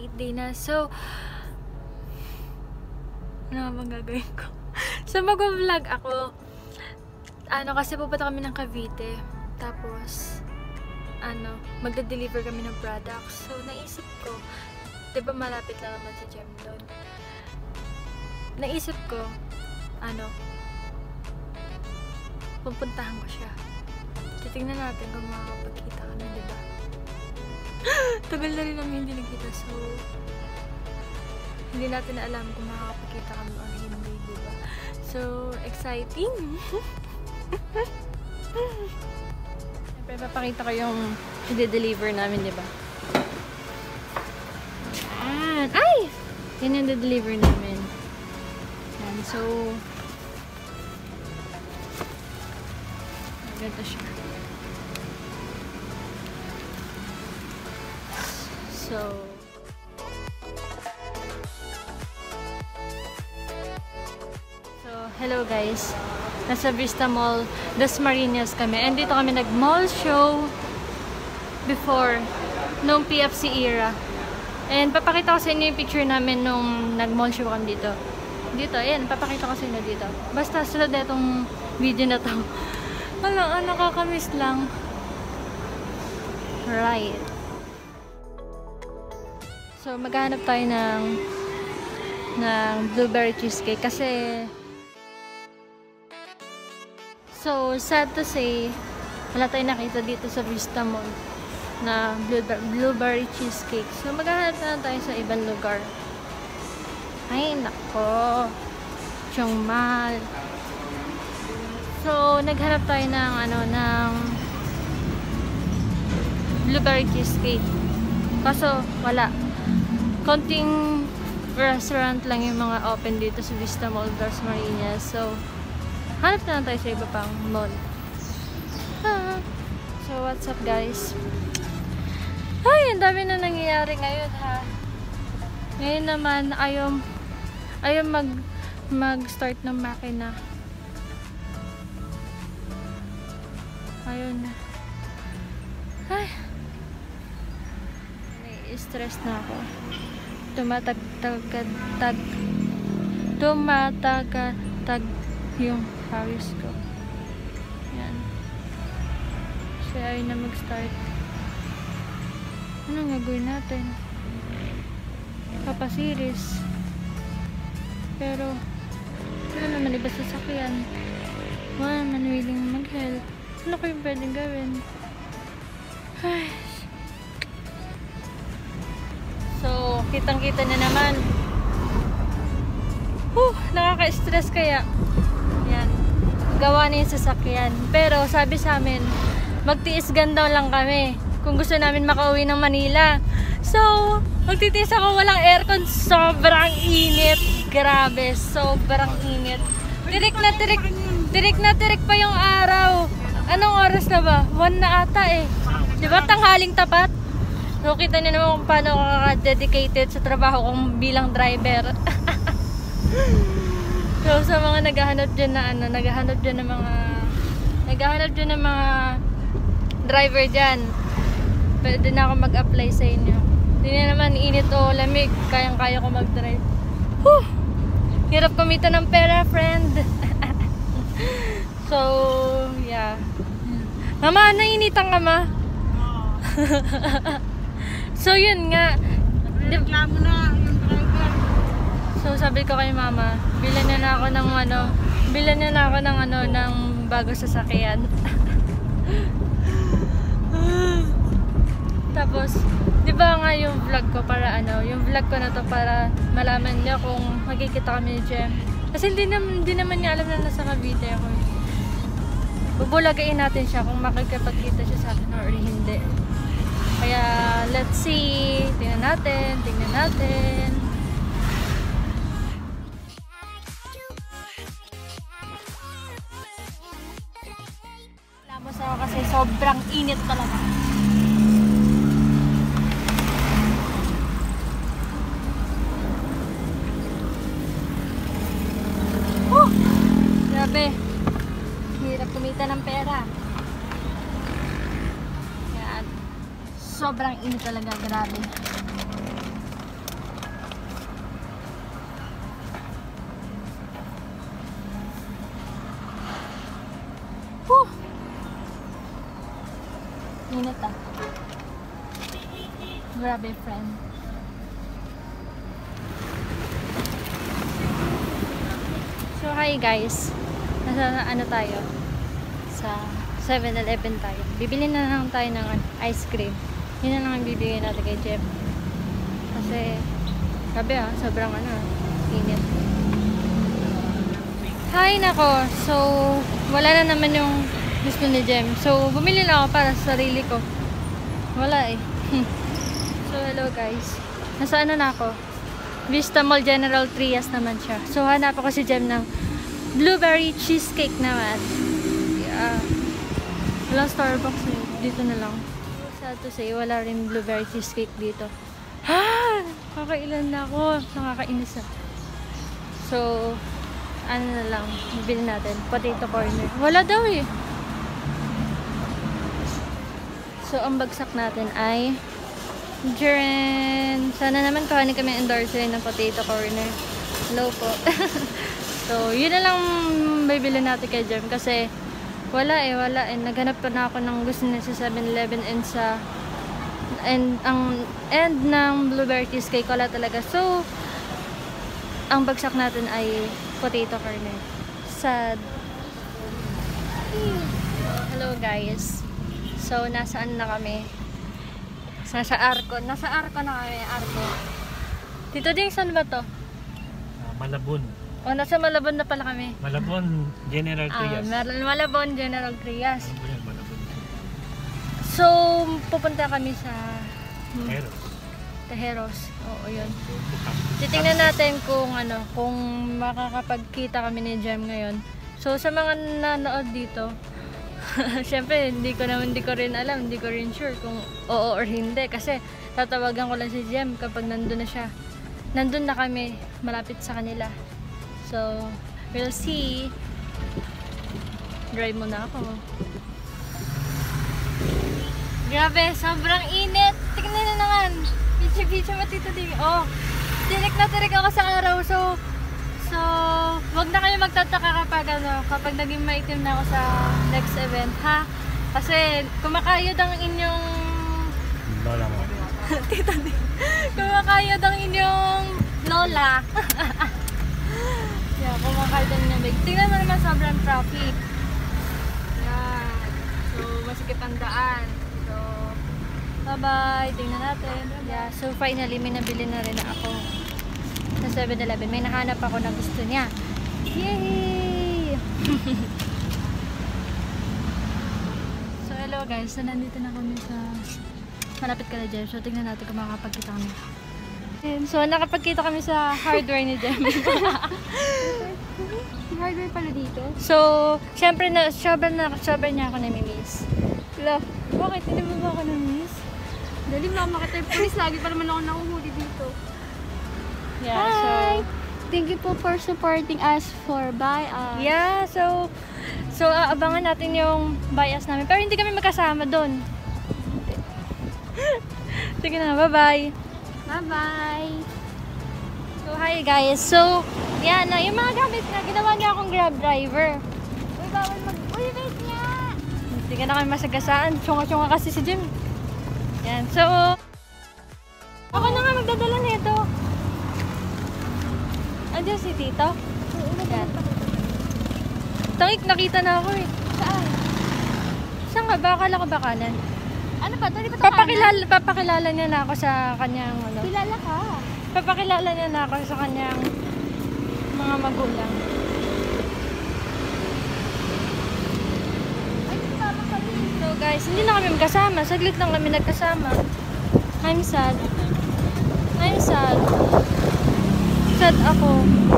MNL48 Dana. So, ano bang gagawin ko? So, mag-vlog ako. Kasi pupunta kami ng Cavite. Tapos, magda-deliver kami ng products. So, naisip ko, diba malapit lang naman si Jem doon. Naisip ko, pupuntahan ko siya. Titingnan natin kung makakapagkita kami, diba? Tagal na rin namin hindi nagkita, so hindi natin na alam kung makakapagkita kami or hindi, diba? So, exciting! Siyempre, papakita ko yung i-deliver namin, diba? Yan! Ay! Yan yung i-deliver namin. Yan, so ganito siya. So, hello guys. Nasa Vista Mall, Dasmariñas kami. And dito kami nag-mall show before, nung PFC era. And papakita ko sa inyo yung picture namin nung nag-mall show kami dito. Dito, ayan, papakita ko sa inyo dito. Basta sunod na itong video na to. Nakakamiss lang. Right. So, maghahanap tayo ng blueberry cheesecake kasi sad to say, wala tayong nakita dito sa Vista Mall na blueberry cheesecake. So, maghahanap na tayo sa ibang lugar. Ay, nako. Siyang mahal. So, naghanap tayo ng blueberry cheesecake. Kaso, wala. Konting restaurant lang yung mga open dito sa Vista Mall, Dasmariñas. So, hanap na lang tayo sa iba pang mall. So, what's up guys? Ay, ang dami na nangyayari ngayon ha. Ngayon naman, ayaw mag-start ng makina. Ayaw na. Ay. Stress na ako. Tumatag yung pawis ko. Yan. Kasi ayaw na mag-start. Anong gagawin natin? Papasiris. Pero wala naman iba sasakyan. Wala naman willing mag-help. Ano ko yung pwedeng gawin? Ay. So, kitang-kita na naman. Nakaka-stress kaya. Yan. Gawa na yung sasakyan. Pero sabi sa amin, magtiis ganda lang kami kung gusto namin makauwi ng Manila. So, magtitiis ako, walang aircon. Sobrang init. Grabe, sobrang init. Tirik na tirik pa yung araw. Anong oras na ba? 1 na ata eh. Diba tanghaling tapat? So, kita niyo naman kung paano ako dedicated sa trabaho kong bilang driver. So, sa mga naghahanap dyan na naghahanap dyan ng mga driver dyan, pwede na ako mag-apply sa inyo. Hindi na naman init o lamig, kayang-kaya ko mag-drive. Hirap kumita ng pera, friend. So, yeah. Mama, nainitan ka ma? So, yun nga. Reklamo na yung driver. So, sabi ko kay mama, bilan niya na ako ng bago sasakyan. Tapos, di ba nga yung vlog ko para yung vlog ko na to para malaman niya kung magkikita kami ni Jem. Kasi hindi naman niya alam na nasa Cavite ako. Bubulagain natin siya kung makikipagkita siya sa akin or hindi. Kaya, let's see. Tingnan natin. Lamos ako kasi sobrang init talaga. Grabe. Hirap kumita ng pera. Sobrang init talaga, grabe. Init ah. Grabe, friend. So, hi guys. Nasa ano tayo? Sa 7-Eleven tayo. Bibili na lang tayo ng ice cream. Yun na lang ang bibigyan natin kay Jeff. Kasi, sabi sobrang init. Hi, nako. So, wala na naman yung gusto ni Jem. So, bumili lang ako para sa sarili ko. Wala eh. So, hello guys. Nasa na ako? Vista Mall General Trias naman siya. So, hanap ako si Jem ng blueberry cheesecake naman. Yeah. Wala Starbucks eh. Dito na lang. Sad to say, wala rin blueberry cheesecake dito. Kakailan na ako. Nakakainis ah. So, ano na lang, bibili natin. Potato corner. Wala daw eh. So, ang bagsak natin ay Jiren. Sana naman kuhanin kami endorser ng potato corner. Hello po. So, yun na lang bibili natin kay Jem. Kasi, wala eh. Naghanap pa na ako ng gusto niya sa 7-Eleven and ang end ng blueberry cheesecake wala talaga. So, ang bagsak natin ay potato corner. Sad. Hello guys. So, nasaan na kami? Nasa Arco. Nasa Arco na kami. Arco. Dito din, saan ba to? Malabon. O, nasa Malabon na pala kami. Malabon General Trias. Malabon General Trias. Malabon. So, pupunta kami sa Tejeros. Oo, yun. Titingnan natin kung kung makakapagkita kami ni Jem ngayon. So, sa mga nanood dito, syempre, hindi ko rin alam, hindi ko rin sure kung oo or hindi. Kasi, tatawagan ko lang si Jem kapag nandun na siya. Nandun na kami, malapit sa kanila. So, we'll see. Drive muna ako. Grabe, sobrang init. Tignan na naman. Pichi-pichi matito din. Oh, tinik na tinik ako sa araw. So, wag na kayo magtataka kapag naging maitim na ako sa next event, ha? Kasi, kumakayod ang inyong lola mo. tita din. Kumakayod ang inyong lola. Yeah, kumakayod ang inyong big. Tingnan mo naman, sobrang traffic. Yan. So, masikip ang daan. So, bye-bye. Tingnan natin. Yeah, so finally, may nabili na rin ako sa 7-Eleven. May nahanap ako na gusto niya. Yay! So, hello guys. So, nandito na kami sa malapit ka na Jem. So, tignan natin kung makakapagkita kami. So, nakapagkita kami sa hardware ni Jem. Hardware pala dito? So, syempre sobrang niya ako namimiss. Wala. Bakit? Hindi mo ba ako namimiss? Dali mama kita yung police. Lagi pa naman ako nakuhuli dito. Yeah, Hi! so Thank you po for supporting us for buy us. yeah, so abangan natin yung bias namin. Pero hindi kami magkasama doon. Sige na, bye-bye. Bye-bye! So, hi guys. So, yan na. Yung mga gamit na, ginawa niya akong Grab driver. Uy, bawal Uy, wait nga! Hindi ka na kami masagasaan. Tsunga-tsunga kasi si Jim. Yan. So, ako na nga magdadala nito. Andiyan si Tito. Yan. Tangik, nakita na ako eh. Saan? Saan nga ba? Akala ko ba kanan? Ano ba? Dali ba ito Papakilala niya na ako sa kanyang Kilala ka. Papakilala niya na ako sa kanyang mga magulang. Ay, tama ka rin. So guys, hindi na kami magkasama. Saglit lang kami nagkasama. I'm sad. Sad ako.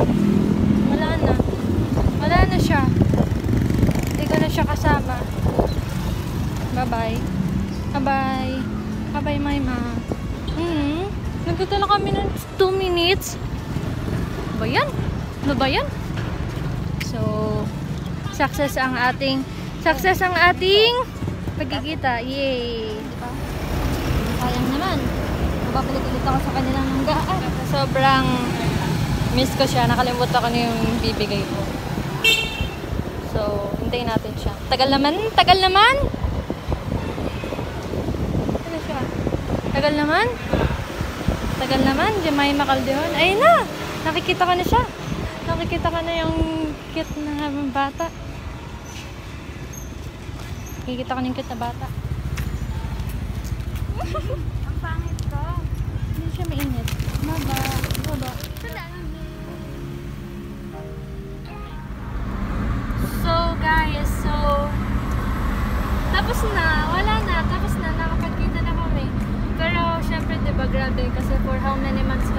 Wala na siya. Hindi ko na siya kasama. Bye-bye. Bye-bye, my ma. Nagtutula kami ng 2 minutes. Ano ba yan? So, success ang ating pagkikita. Yay! Diba? Sayang naman. Babalik ulit ako sa kanilang hanggaan. Sobrang miss ko siya. Nakalimutan ko na yung bibigay ko. So, hintayin natin siya. Tagal naman! Tagal naman. Tagal naman, Jemima Calderon. Ayun na! Nakikita ka na siya. Nakikita ka na yung cute na bata. Nakikita ka na yung cute na bata. Ang pangit ko. Hindi siya mainit. Baba. Baba. So guys, tapos na. Wala na. Tapos na. Nakapagkita na kami. Pero syempre diba grabe kasi for how many months